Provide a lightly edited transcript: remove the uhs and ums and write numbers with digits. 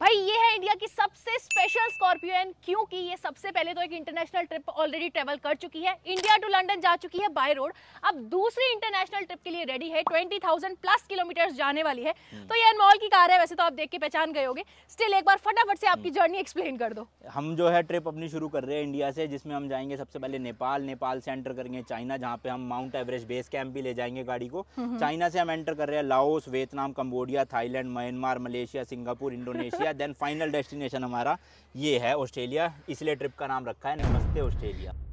भाई ये है इंडिया की सबसे स्पेशल स्कॉर्पियो, क्योंकि ये सबसे पहले तो एक इंटरनेशनल ट्रिप ऑलरेडी ट्रेवल कर चुकी है, इंडिया टू लंदन जा चुकी है बाय रोड, अब दूसरी इंटरनेशनल ट्रिप के लिए रेडी है, 20,000 प्लस किलोमीटर्स जाने वाली है। तो ये अनमोल की कार है, वैसे तो आप देख के पहचान गए होगे, स्टिल एक बार फटाफट से आपकी जर्नी एक्सप्लेन कर दो। हम जो है ट्रिप अपनी शुरू कर रहे हैं इंडिया से, जिसमें हम जाएंगे सबसे पहले नेपाल, नेपाल से एंटर करेंगे चाइना, जहाँ पे हम माउंट एवरेस्ट बेस कैंप भी ले जाएंगे गाड़ी को। चाइना से हम एंटर कर रहे हैं Laos, Vietnam, Cambodia, Thailand, Myanmar, Malaysia, Singapore, Indonesia, then final destination हमारा ये है ऑस्ट्रेलिया, इसलिए ट्रिप का नाम रखा है नमस्ते ऑस्ट्रेलिया।